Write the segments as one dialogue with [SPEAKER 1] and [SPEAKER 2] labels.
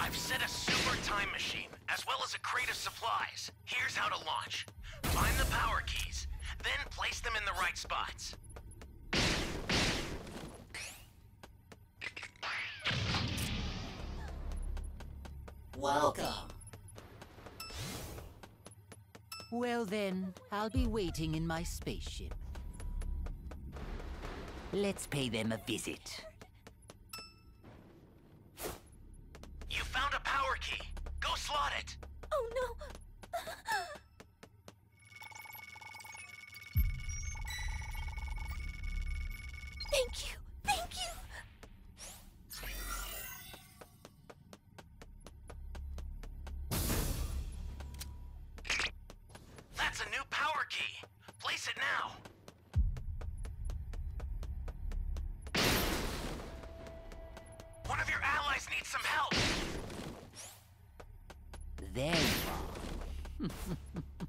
[SPEAKER 1] I've set a super time machine, as well as a crate of supplies. Here's how to launch. Find the power keys, then place them in the right spots.
[SPEAKER 2] Welcome.
[SPEAKER 3] Well then, I'll be waiting in my spaceship. Let's pay them a visit.
[SPEAKER 1] You found a power key. Go slot it.
[SPEAKER 4] Oh no! Thank you! Thank you!
[SPEAKER 1] That's a new power key. Place it now. One of your allies needs some help.
[SPEAKER 3] There you are.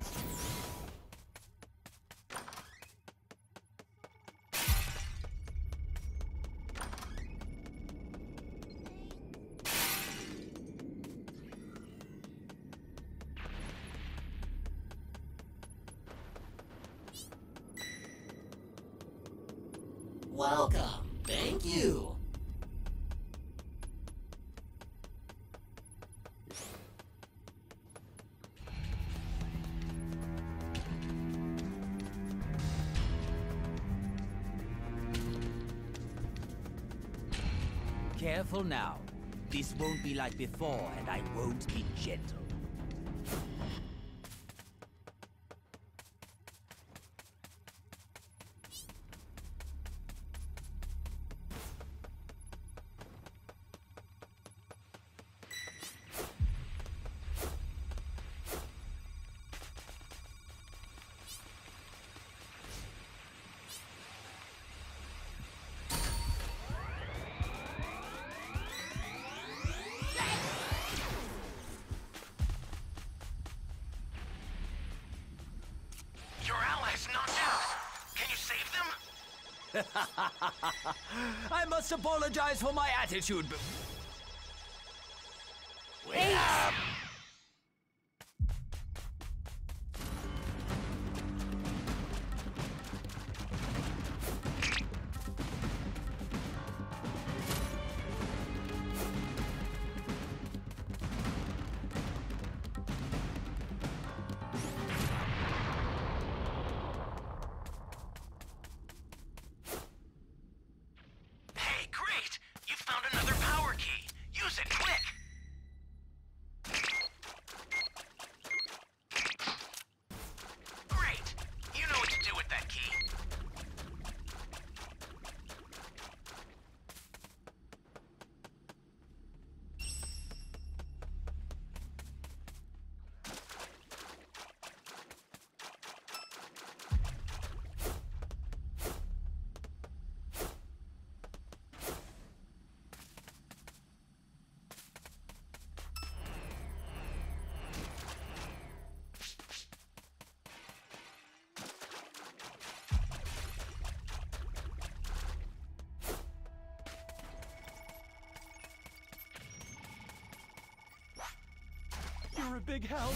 [SPEAKER 2] Welcome. Thank you.
[SPEAKER 3] Careful now. This won't be like before, and I won't be gentle.
[SPEAKER 1] Your allies knocked out. Can you save them?
[SPEAKER 3] I must apologize for my attitude, but...
[SPEAKER 1] Hey, great! You found another power key. Use it quick. Great! You know what to do with that key.
[SPEAKER 5] You're a big help.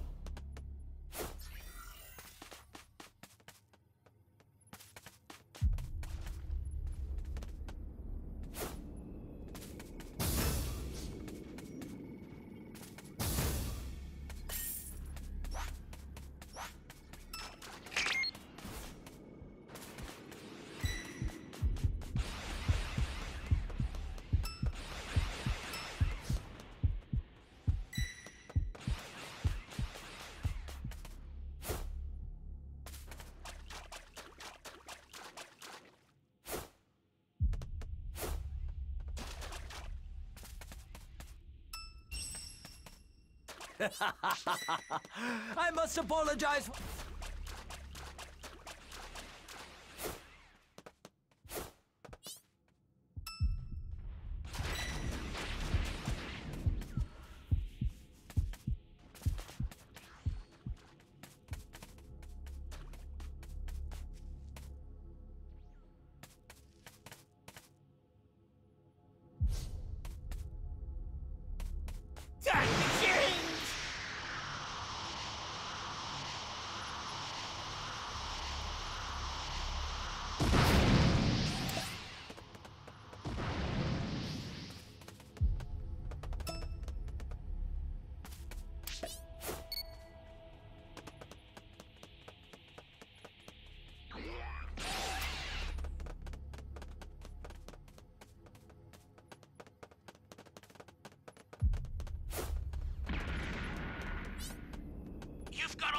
[SPEAKER 3] I must apologize.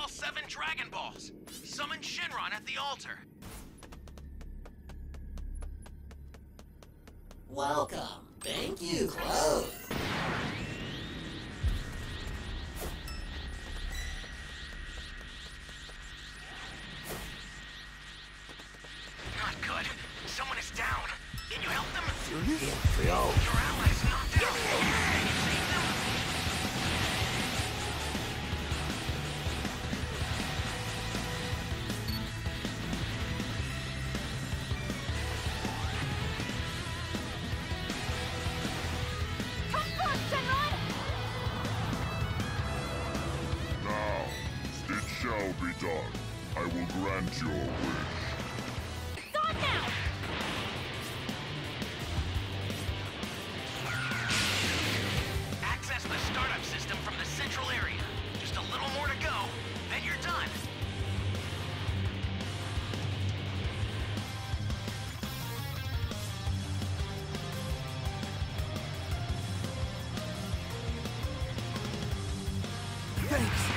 [SPEAKER 1] all 7 Dragon Balls. Summon Shenron at the altar.
[SPEAKER 2] Welcome. Thank you. Close.
[SPEAKER 1] Not good. Someone is down. Can you help them?
[SPEAKER 3] Yo.
[SPEAKER 1] Your allies knocked out. Can you save them?
[SPEAKER 4] Come forth, Shenron!
[SPEAKER 6] Now, it shall be done. I will grant your wish.
[SPEAKER 4] Gone now!
[SPEAKER 1] Access the startup system from the central area. Just a little more to go, then you're done.
[SPEAKER 3] Thanks.